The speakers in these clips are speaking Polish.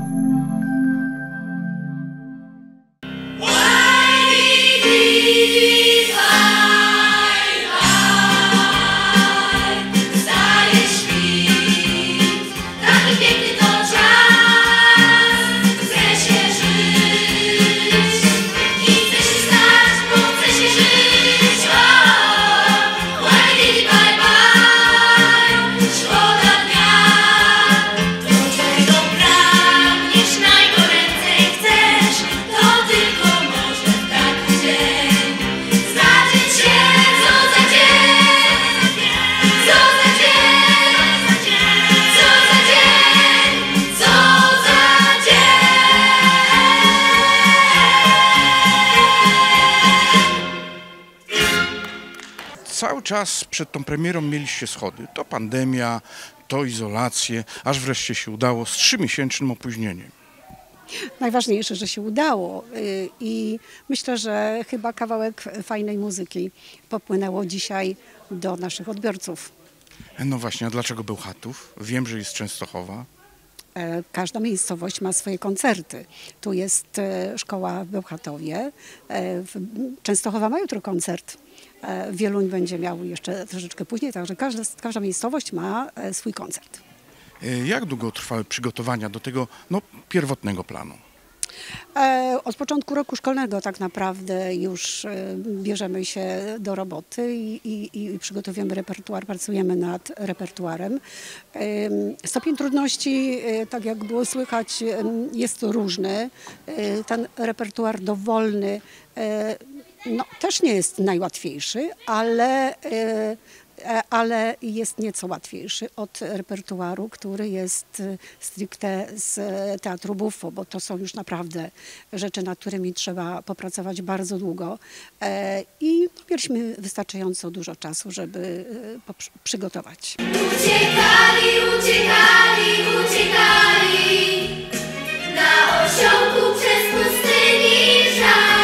Cały czas przed tą premierą mieliście schody. To pandemia, to izolacje, aż wreszcie się udało z 3-miesięcznym opóźnieniem. Najważniejsze, że się udało i myślę, że chyba kawałek fajnej muzyki popłynęło dzisiaj do naszych odbiorców. No właśnie, a dlaczego Bełchatów? Wiem, że jest Częstochowa. Każda miejscowość ma swoje koncerty. Tu jest szkoła w Bełchatowie. Częstochowa ma jutro koncert. Wieluń będzie miał jeszcze troszeczkę później, także każda miejscowość ma swój koncert. Jak długo trwały przygotowania do tego pierwotnego planu? Od początku roku szkolnego tak naprawdę już bierzemy się do roboty i przygotowujemy repertuar, pracujemy nad repertuarem. Stopień trudności, tak jak było słychać, jest różny. Ten repertuar dowolny też nie jest najłatwiejszy, ale jest nieco łatwiejszy od repertuaru, który jest stricte z Teatru Buffo, bo to są już naprawdę rzeczy, nad którymi trzeba popracować bardzo długo i mieliśmy wystarczająco dużo czasu, żeby przygotować. Uciekali, uciekali, uciekali na osiołku przez pustyni żal.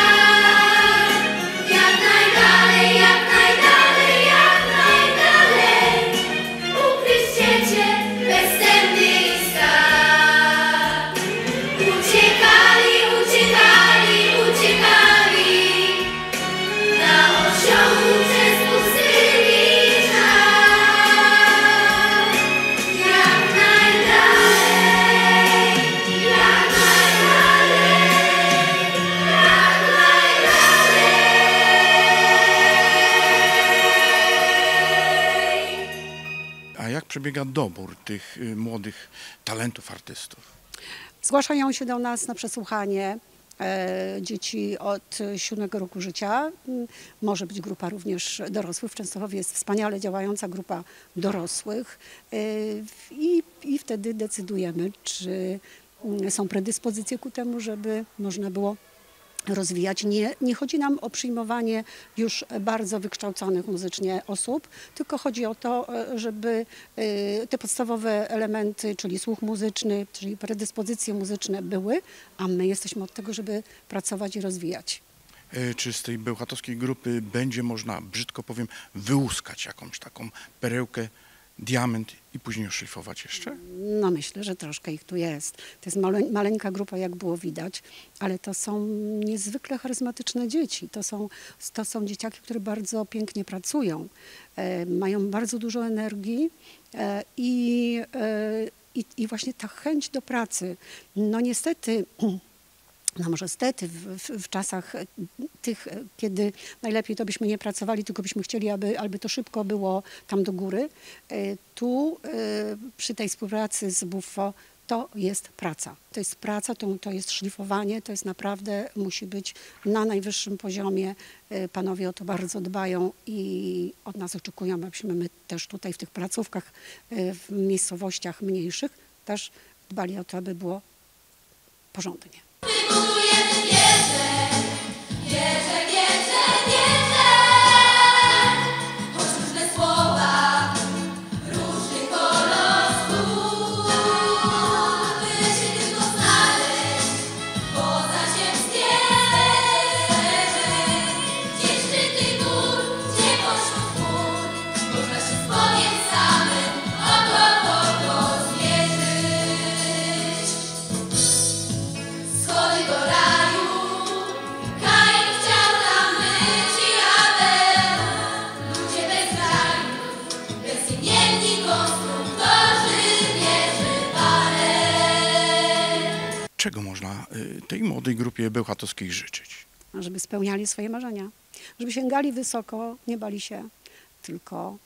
Jak przebiega dobór tych młodych talentów, artystów? Zgłaszają się do nas na przesłuchanie dzieci od 7 roku życia. Może być grupa również dorosłych. W Częstochowie jest wspaniale działająca grupa dorosłych i wtedy decydujemy, czy są predyspozycje ku temu, żeby można było rozwijać. Nie chodzi nam o przyjmowanie już bardzo wykształconych muzycznie osób, tylko chodzi o to, żeby te podstawowe elementy, czyli słuch muzyczny, czyli predyspozycje muzyczne były, a my jesteśmy od tego, żeby pracować i rozwijać. Czy z tej bełchatowskiej grupy będzie można, brzydko powiem, wyłuskać jakąś taką perełkę, diament i później szlifować jeszcze? No myślę, że troszkę ich tu jest. To jest maleńka grupa, jak było widać, ale to są niezwykle charyzmatyczne dzieci. To są dzieciaki, które bardzo pięknie pracują, mają bardzo dużo energii i właśnie ta chęć do pracy. No niestety, może stety w czasach tych, kiedy najlepiej to byśmy nie pracowali, tylko byśmy chcieli, aby to szybko było tam do góry. Tu przy tej współpracy z Buffo to jest praca. To jest praca, to jest szlifowanie, to jest naprawdę, musi być na najwyższym poziomie. Panowie o to bardzo dbają i od nas oczekują, abyśmy my też tutaj w tych placówkach, w miejscowościach mniejszych też dbali o to, aby było porządnie. Wybudujemy wieże, wieże, wieże, wieże, choć różne słowa, różnych kolorów, by się tylko znaleźć pozaziemskie sfery, gdzie szczyty gór, gdzie pośród chmur, można się z Bogiem samym oko w oko zmierzyć. czego można tej młodej grupie bełchatowskiej życzyć? Żeby spełniali swoje marzenia, żeby sięgali wysoko, nie bali się, tylko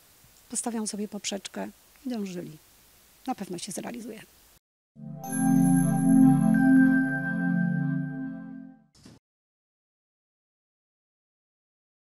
postawią sobie poprzeczkę i dążyli. Na pewno się zrealizuje.